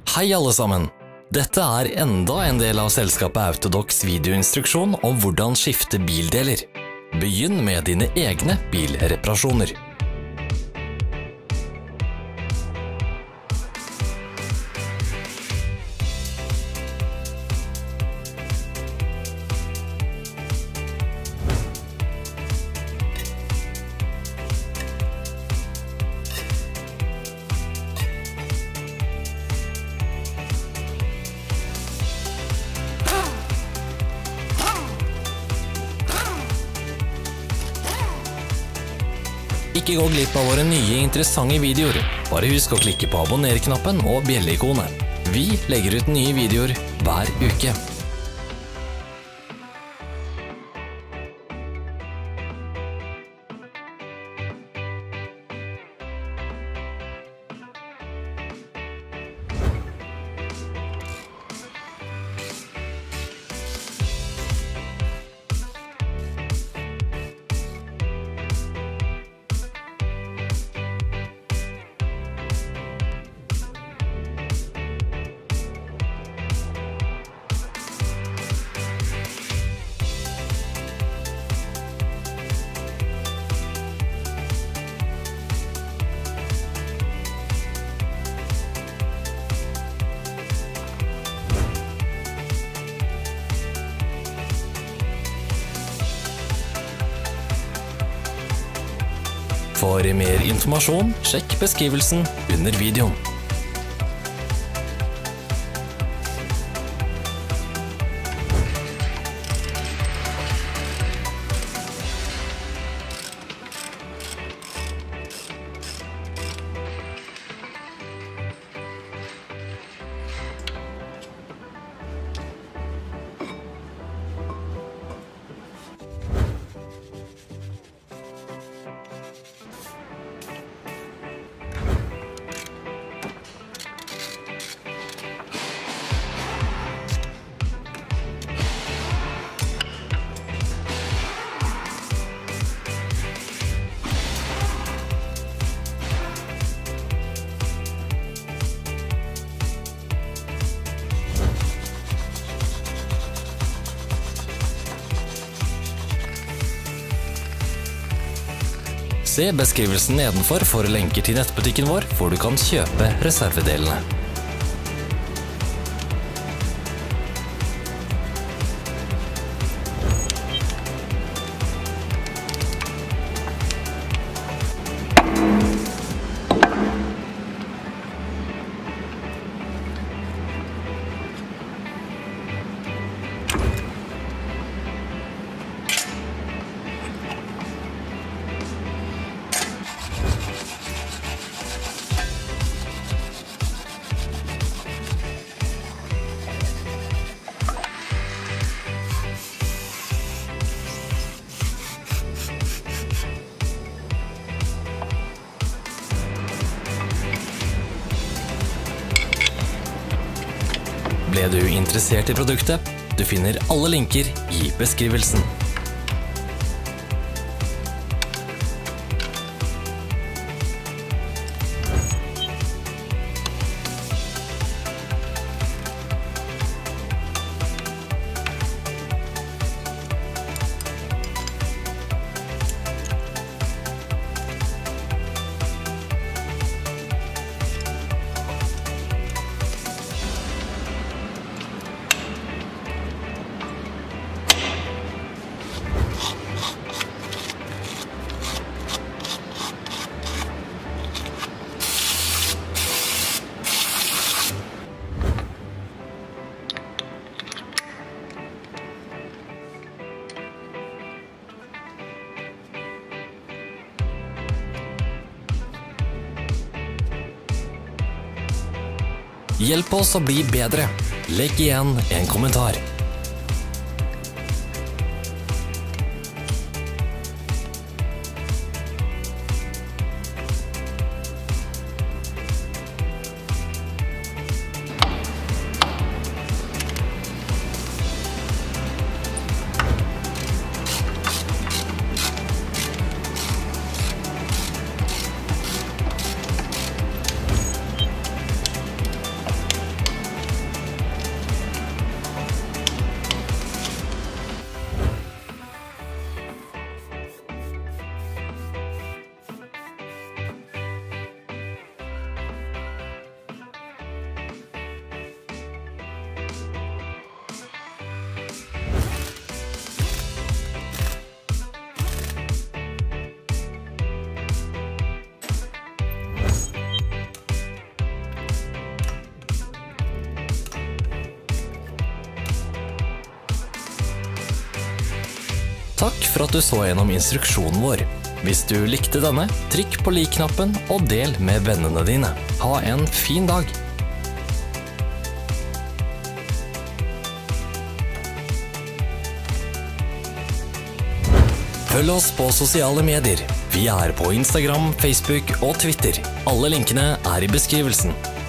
Hei alle sammen! Dette er enda en del av selskapet Autodocs videoinstruksjon om hvordan skifte bildeler. Begynn med dine egne bilreparasjoner. Ikke gå glipp av våre nye interessante videoer. Bare husk å klikke på abonner-knappen og bjelle-ikonet. Vi legger ut nye videoer hver uke. For mer informasjon, sjekk beskrivelsen under videoen. Se beskrivelsen nedenfor for lenker til nettbutikken vår, hvor du kan kjøpe reservedelene. Ble du interessert i produktet? Du finner alle linker i beskrivelsen. Hjelp oss å bli bedre. Legg igjen en kommentar. Takk for at du så gjennom instruksjonen vår. Hvis du likte denne, trykk på lik-knappen og del med vennene dine. Ha en fin dag! Følg oss på sosiale medier. Vi er på Instagram, Facebook og Twitter. Alle linkene er i beskrivelsen.